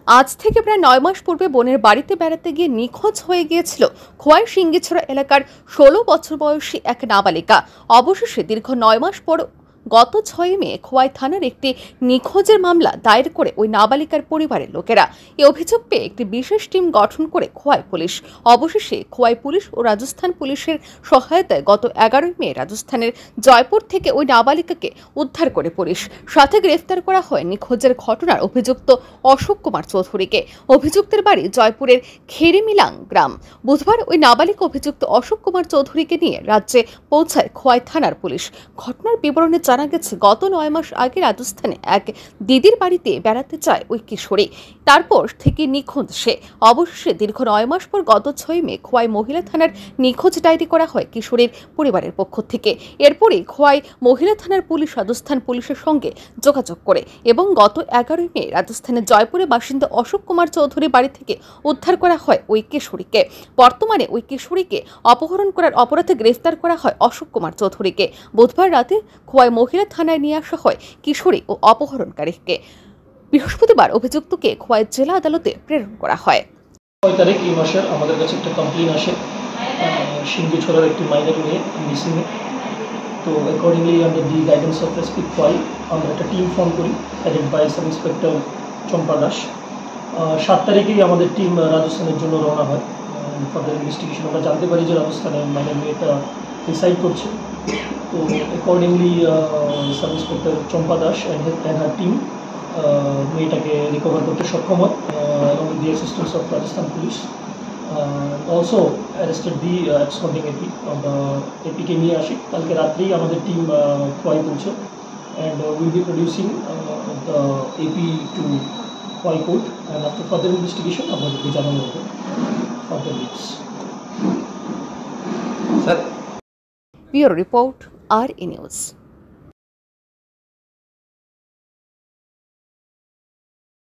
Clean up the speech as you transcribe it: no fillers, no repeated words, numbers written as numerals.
আজ থেকে প্রায় 9 মাস পূর্বে বোনের বাড়িতে বেড়াতে গিয়ে নিখোঁজ হয়ে গিয়েছিল খোয়াই সিঙ্গিছড়া এলাকার 16 বছর বয়সী এক নাবালিকা। অবশেষে দীর্ঘ 9 মাস পর গত 6 মে খোয়াই থানার একটি নিখোঁজের মামলা দায়ের করে ওই নাবালিকার পরিবারের লোকেরা এই অভিযোগ পেয়ে একটি বিশেষ টিম গঠন করে খোয়াই পুলিশ। অবশেষে খোয়াই পুলিশ ও রাজস্থান পুলিশের সহায়তায় গত 11 মে রাজস্থানের জয়পুর থেকে ওই নাবালিকাকে উদ্ধার করে পুলিশ। সাথে গ্রেফতার করা হয় নিখোঁজের ঘটনার অভিযুক্ত অশোক কুমার চৌধুরীকে। অভিযুক্তের বাড়ি জয়পুরের খেরিমিলাং গ্রাম। বুধবার ওই নাবালিকা অভিযুক্ত অশোক কুমার চৌধুরীকে নিয়ে রাজ্যে পৌঁছায় খোয়াই থানার পুলিশ। ঘটনার বিবরণে জানা গেছে, গত 9 মাস আগে রাজস্থানে এক দিদির বাড়িতে বেড়াতে যায় ওই কিশোরী। তারপর থেকে নিখোঁজ সে। অবশেষে দীর্ঘ 9 মাস পর গত 6 মে খোয়াই মহিলা থানার নিখোঁজ ডায়েরি করা হয় কিশোরীর পরিবারের পক্ষ থেকে। এরপরই খোয়াই মহিলা থানার পুলিশ রাজস্থান পুলিশের সঙ্গে যোগাযোগ করে এবং গত 11 মে রাজস্থানের জয়পুরের বাসিন্দা অশোক কুমার চৌধুরী বাড়ি থেকে উদ্ধার করা হয় ওই কিশোরীকে। বর্তমানে ওই কিশোরীকে অপহরণ করার অপরাধে গ্রেফতার করা হয় অশোক কুমার চৌধুরীকে। বুধবার রাতে খোয়াই মহিলা থানায় নিয়ে আসা হয় কিশোরী ও অপহরণকারীকে। বৃহস্পতিবার অভিযুক্তকে খোয়াই জেলা আদালতে প্রেরণ করা হয়। 6 তারিখ এই মাসের আমাদের কাছে একটা কমপ্লেন আসে সিঙ্গিছড়ার একটি মাইনর মেয়ে মিসিং। তো accordingly under the guidance of SP Khowai আমরা একটা টিম ফর্ম করি, headed by sub inspector Champa Das. 7 তারিখেই আমাদের টিম রাজস্থানের জন্য রওনা হয়। ফার্দার ইনভেস্টিগেশন আমরা জানতে পারি যে রাজস্থানে মাইনর মেয়েটা রিসাইড করছে। তো accordingly sub inspector Champa Das and her team মেয়েটাকে রিকভার করতে সক্ষম হয় along with the assistance of Rajasthan Police. Also arrested the absconding AP. AP কে নিয়ে আসি কালকে রাত্রেই আমাদের টিম খোয়াই পৌঁছে and will be producing the AP to Khwai court, and after further investigation আপনাদেরকে জানানো হবে further leads. Bureau report, RE News.